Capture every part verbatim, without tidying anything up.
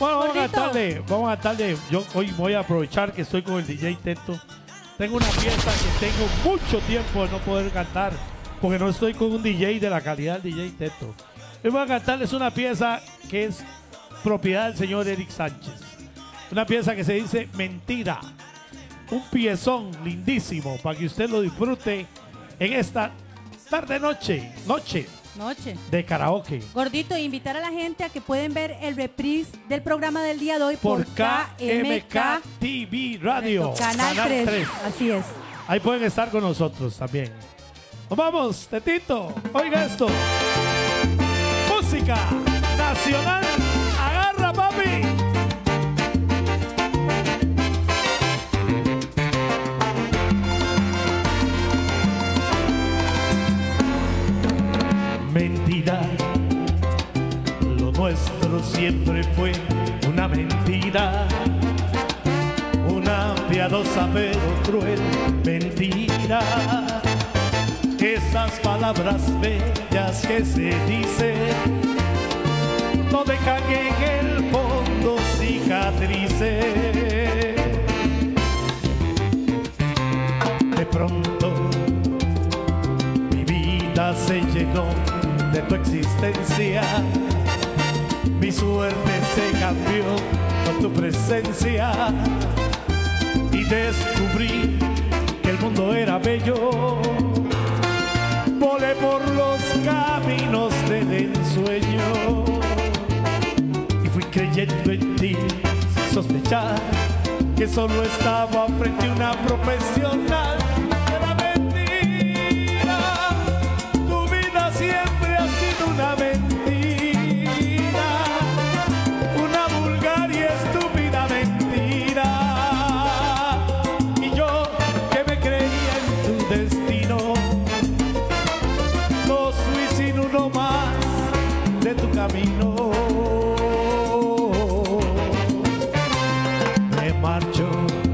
Bueno, vamos a Gordito. cantarle, vamos a cantarle. Yo hoy voy a aprovechar que estoy con el D J Teto. Tengo una pieza que tengo mucho tiempo de no poder cantar, porque no estoy con un D J de la calidad del D J Teto. Y voy a cantarles una pieza que es propiedad del señor Eric Sánchez. Una pieza que se dice Mentira. Un piezón lindísimo para que usted lo disfrute en esta tarde noche, noche Noche. de karaoke. Gordito, invitar a la gente a que pueden ver el reprise del programa del día de hoy Por por, K M K T V Radio. Canal, tres. tres. Así es. Ahí pueden estar con nosotros también. Nos vamos, Tetito. Oiga esto. Música nacional. Agarra, papi. Mentira, lo nuestro siempre fue una mentira, una piadosa pero cruel mentira. Esas palabras bellas que se dicen no dejan en el fondo cicatrices. De pronto mi vida se llenó de tu existencia, mi suerte se cambió con tu presencia y descubrí que el mundo era bello. Volé por los caminos del ensueño y fui creyendo en ti sin sospechar que solo estaba frente a una profesional. Una mentira, una vulgar y estúpida mentira. Y yo que me creía en tu destino, no fui sin uno más de tu camino. Me marcho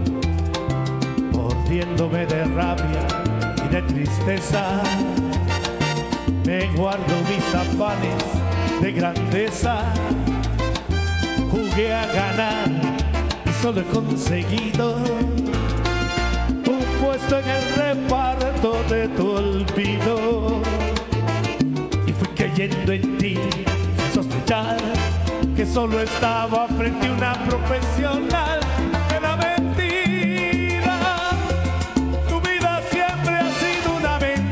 mordiéndome de rabia y de tristeza. Me guardo mis afanes de grandeza. Jugué a ganar y solo he conseguido un puesto en el reparto de tu olvido. Y fui creyendo en ti sin sospechar que solo estaba frente a una profesional. Era mentira, tu vida siempre ha sido una mentira.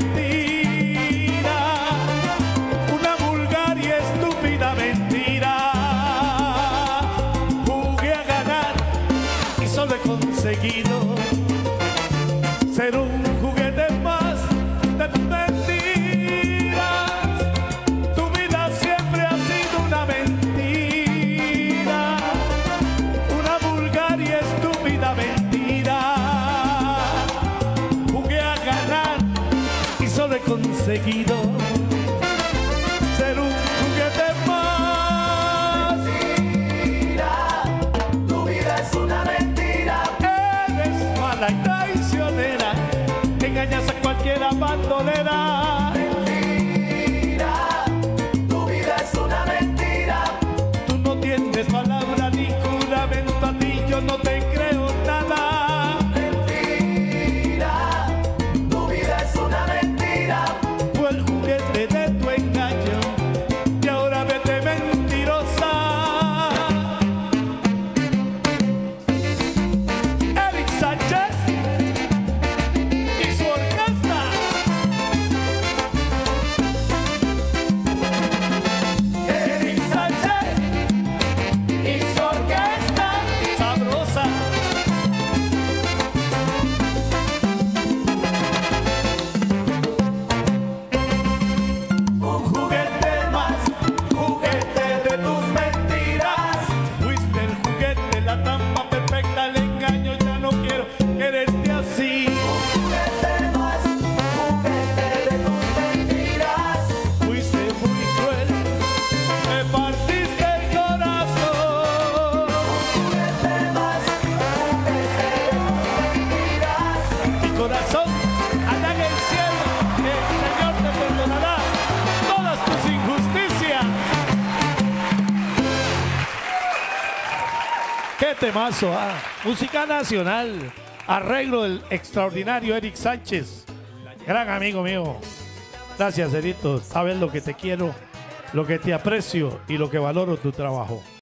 Conseguido ser un juguete más de tus mentiras. Tu vida siempre ha sido una mentira, una vulgar y estúpida mentira. Jugué a ganar y solo he conseguido ser un juguete más. Mentira, tu vida es una mentira. Mala y traicionera, engañas a cualquiera bandolera. Mentira, tu vida es una mentira. Tú no tienes palabra ni juramento, a ti yo no te creo nada. Mentira, tu vida es una mentira. Fue el juguete de tu engaño y ahora vete mentirosa. Eric Sánchez y su orquesta. Qué temazo, ah. Música nacional. Arreglo del extraordinario Eric Sánchez. Gran amigo mío. Gracias, Erito. Sabes lo que te quiero, lo que te aprecio y lo que valoro tu trabajo.